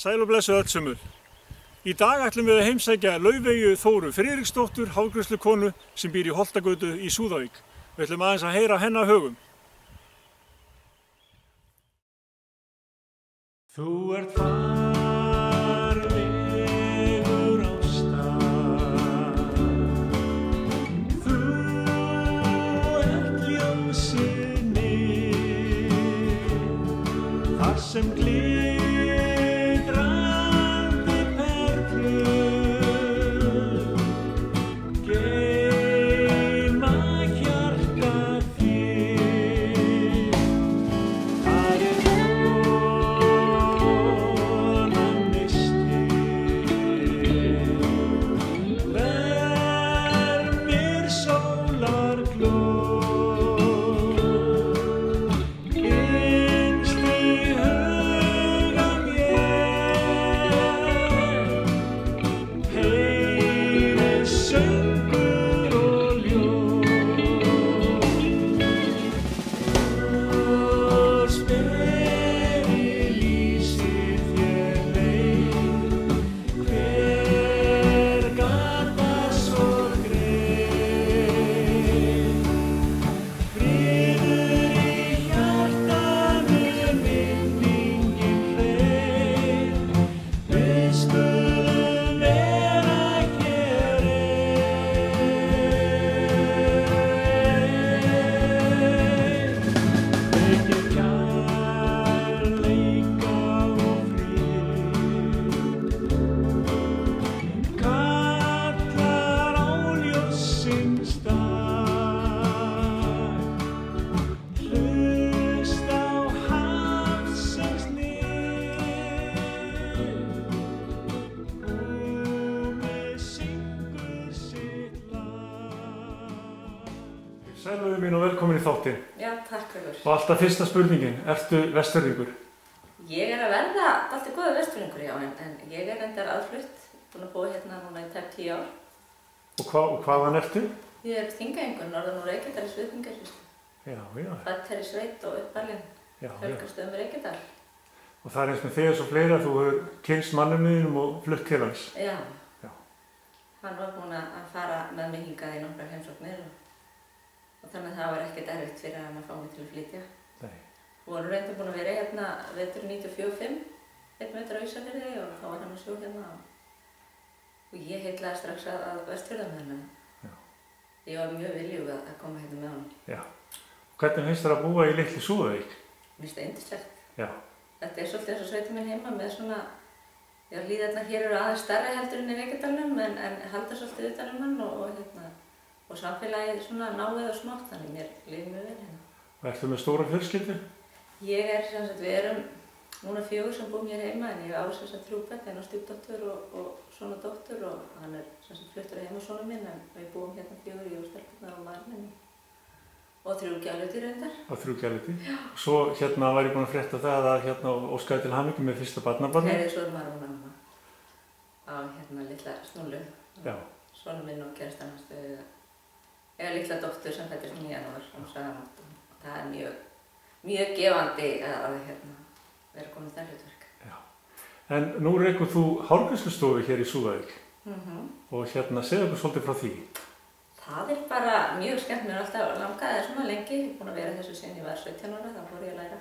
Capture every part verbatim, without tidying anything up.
Sæl og blessuð öll sömul. Í dag ætlum við að heimsækja Laufeyju Þóru Friðriksdóttur, hárgreiðslukonu sem býr í Holtagötu í Súðavík. Við ætlum aðeins að heyra hennar högum. Þú ert þar vegur á stað, þú ert ljósinni, þar sem glitrandi perlur geyma hjarta þitt. Þar er vonan mistir, vermir sólarglóð, innst í huga mér heyri söngur og ljóð. Og speri lýsir þér leið, hver gat það svo greið. Friður í hjartanu, minningin hrein, við skulum vera hér ein. Vekir kærleika og frið, kallar á ljóssins dag, hlust á hafsins nið, Húmið syngur sitt lag. Sæl Laufey mín og velkomin í þáttinn. Já, takk fyrir. Og alltaf fyrsta spurningin, ertu Vestfirðingur? Ég er að verða dálítið góður Vestfirðingur, já, en, en ég er reyndar aðflutt, búin að búa hérna núna í tæp tíu ár. Og, hva, og hvaðan ertu? Ég er Þingeyingur, norðan úr Reykjadal í Suður-Þingeyjarsýslu. Já, já, Fædd hér í sveit og uppalinn, já, já. Helgastöðum Reykjadal. Og það er eins með þig og svo fleiri að þú hefur kynnst manninum þínum og flutt til hans. Já. Já. Hann var búinn að að fara með mig hingað í nokkrar heimsóknir og, og þannig að það var ekkert erfitt fyrir hann að fá mig til að flytja. Nei. Við vorum reyndar búin að vera hérna vetur níutíu og fjögur fimm, einn vetur á Ísafirði og þá var hann að sjó hérna og, og ég heillaði strax að, að Vestfjörðum hérna. Já. Ég var mjög viljug að, að koma hérna með hann. Já. Hvernig finnst þér að búa í litlu Súðavík? Mér finnst það yndislegt. Já. Þetta er svolítið eins og sveitin minn heima með svona, já, hlíðarnar hér eru aðeins stærri heldur en í Reykjadalnum en, en halda svolítið utan um hann og, og, hérna, og samfélagið svona náið og smátt, þannig mér líður mjög vel hérna. Og ertu með stóra fjölskyldu? Ég er sem sagt, við erum núna fjögur sem búum hér heima en ég á sem sagt þrjú börn, eina stjúpdóttur og, og son og dóttur og hann er sem sagt fluttur að heimasonur minn en við búum hérna fjögur, ég og stelpurnar og maðurinn minn. Og þrjú gæludýr reyndar. Og þrjú gæludýr? Já. Svo hérna var ég búinn að frétta það að hérna óskaði til hamingju með fyrsta barnabarni. Nei, svo er maður og mamma á hérna litla Snúlu. Já. Sonur minn og kærastan hans þau eiga litla dóttur sem fæddist um janúar á Sagamót og það er mjög, mjög gefandi að, að hérna, vera komin í það hlutverk. Já. En nú rekur þú hárgreiðslustofu hér í Súðavík Mm-hmm. og hérna segðu okkur svolítið frá því. Það er bara mjög skemmt, mér er alltaf langaði svona lengi, ég er búin að vera þessu síðan ég var sautján ára, þá fór ég að læra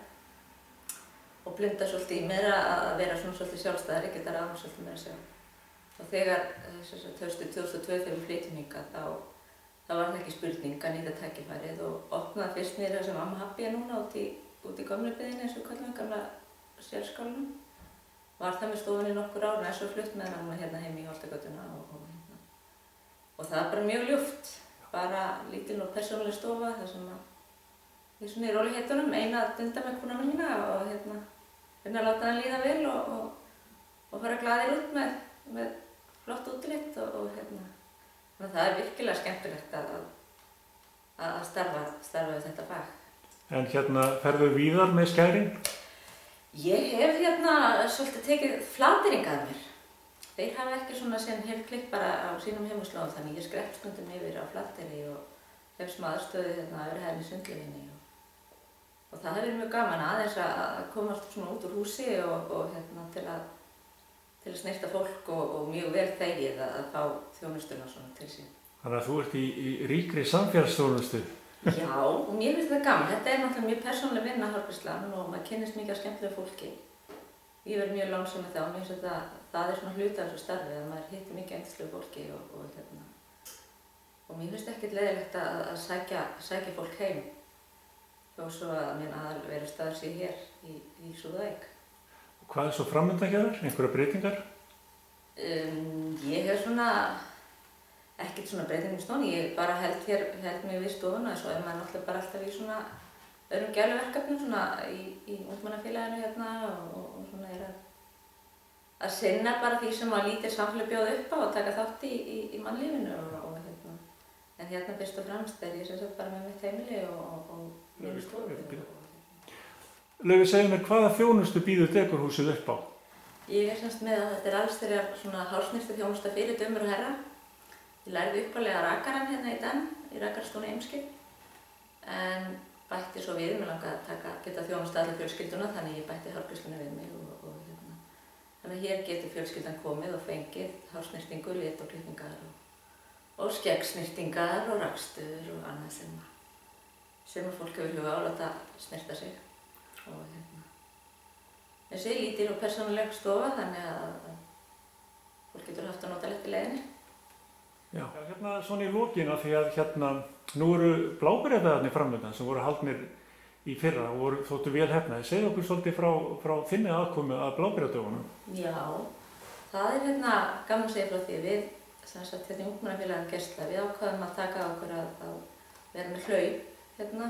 og blinda svolítið í meira að vera svona svolítið sjálfstæðari, geta ráðum svolítið meira sjálf. Og þegar haustið tvö þúsund og tvö þegar við flytjum hingað, þá, þá var það ekki spurning að nýta tækifærið og opnaði fyrst niður það sem Amma Happy er núna út í, út í gömlu byggðinni eins og kallum við gamla sérskálanum. Var það með stofunni nokkur ár, en svo flutt með hana hérna heim í Holtagötuna og, og, hérna. Og það er bara mjög ljúft, bara lítil og persónuleg stofa þar sem að ég er svona í rólegheitunum, eina að dunda með kúnana mína og hérna reyna að láta hann líða vel og, og, og fara glaðir út með, með flott útilitt og, og hérna. Þannig að það er virkilega skemmtilegt að, að, að starfa, starfa við þetta fag. En hérna ferðu víðar með skærin? Ég hef hérna svolítið tekið Flateyringa að mér. Þeir hafa ekki svona sem hef klipp bara á sínum heimaslóðum, þannig ég skrepp stundum yfir á Flateyri og hef sem aðstöðu hérna öðru hæðinni Sundlauginni. Og, og það hefur verið mjög gaman aðeins að komast svona út úr húsi og, og hérna til að til að snerta fólk og, og mjög vel þegið að, að fá þjónustuna svona til sín. Þannig að þú ert í, í ríkri samfélagsþjónustu. Já, og mér finnst þetta gaman. Þetta er náttúrulega mjög persónuleg vinna hárgreiðslan og maður kynnist mikið af skemmtilegu fólki. Ég verð mjög lánsam með það og mér finnst þetta, það er svona hluti af þessu starfi að maður hittir mikið yndislegu fólki og, og, hérna, og mér finnst ekkert leiðilegt að, að sækja, sækja fólk heim þó svo að minn aðal verið staður sér hér í, í Súðavík. Hvað er svo framöndan hjá þér? Einhverja breytingar? Um, ég hef svona ekkert svona breytingum stóni, ég bara held hér, held mig við stofuna, svo er maður náttúrulega bara alltaf í svona öðrum gæluverkefnum svona í, í ungmennafélaginu hérna og, og, og svona er að, að sinna bara því sem að lítið samfélag bjóða upp á og taka þátt í, í, í mannlífinu og, og hérna, en hérna fyrst og fremst er ég sem sagt bara með mitt heimili og, og, og mínu stofu. Laufey, segðu mér, hvaða þjónustu býður dekorhúsið upp á? Ég er semst með að þetta er alls þeirra svona hálsnyrstu þjónusta fyrir dömur og herra. Ég lærði uppalega rakarann hérna í den, í rakarastónu Eimskip, en bætti svo við, mér langaði að taka, geta þjónusta allir fjölskylduna, þannig ég bætti hárgreiðsluna við mig og, og hérna. Þannig að hér getur fjölskyldan komið og fengið hársnyrtingu, lit og klippingar og, og skeggsnyrtingar og rakstur og annað sem, sem fólk hefur huga á að láta snyrta sig. Og hérna, þessi er lítil og persónuleg stofa, þannig að, að fólk getur haft að nota lett í leiðinni. Já, hérna svona í lokin af því að hérna, nú eru bláberjadagarnir framöndan sem voru haldnir í fyrra og voru þóttu vel hefnaði. Segðu okkur svolítið frá, frá þinni aðkomu að bláberjadögunum. Já, það er hérna gaman að segja frá því. Við, sem sagt, hérna í ungmennafélaginu Geisla, við ákváðum að taka okkur að, að vera með hlaup hérna.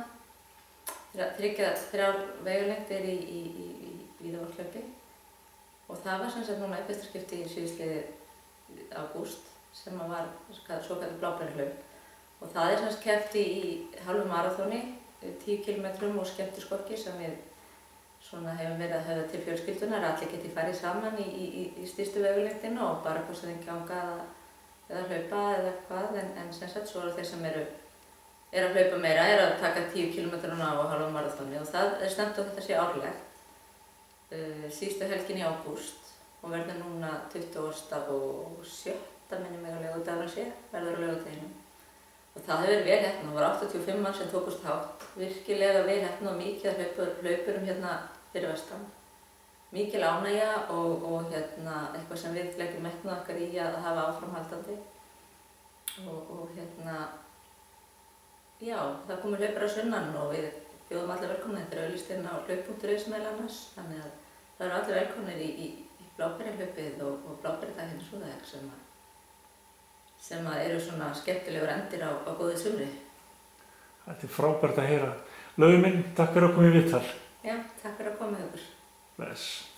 Þriggja, þrjár vegalengdir í, í, í, í Víðavatnshlaupi og það var sem sagt núna í fyrsta skipti í síðastliðið ágúst sem var svokallað bláberjahlaup og það er sem sagt keppt í, í hálfu maraþoni, tíu kílómetrum og skemmtiskorki sem við svona hefum verið að höfða til fjölskyldunar, allir geti farið saman í, í, í stærstu vegalengdina og bara hvort sem þeim ganga eða hlaupa eða hvað, en, en sem sagt svo eru þeir sem eru er að hlaupa meira, er að taka tíu kílómetrana á hálfu maraþoni og það er stefnt að þetta sé árlegt. Uh, síðustu helgin í ágúst og verður núna tuttugasta og sjötta minni mig að laugardagurinn sé, verður á laugardeginum. Og það hefur verið vel heppnað, það var áttatíu og fimm manns sem tókust þátt, virkilega vel heppnað og mikið að hlaupur, hlaupurum hérna fyrir vestan. Mikil ánægja og, og hérna, eitthvað sem við leggjum metnað okkar í að hafa áframhaldandi. Og, og hérna, já, það komur hlaupar á sunnan og við bjóðum allir velkomna. Þetta er auglýst inn á hlaup punktur is meðal annars, þannig að það eru allir velkomnir í, í, í bláberjahlaupið og, og bláberjadaginn í Súðavík sem, sem að eru svona skemmtilegur endir á, á góðu sumri. Þetta er frábært að heyra. Laufey minn, takk fyrir að koma í viðtal. Já, takk fyrir að koma hjá okkur. Bless.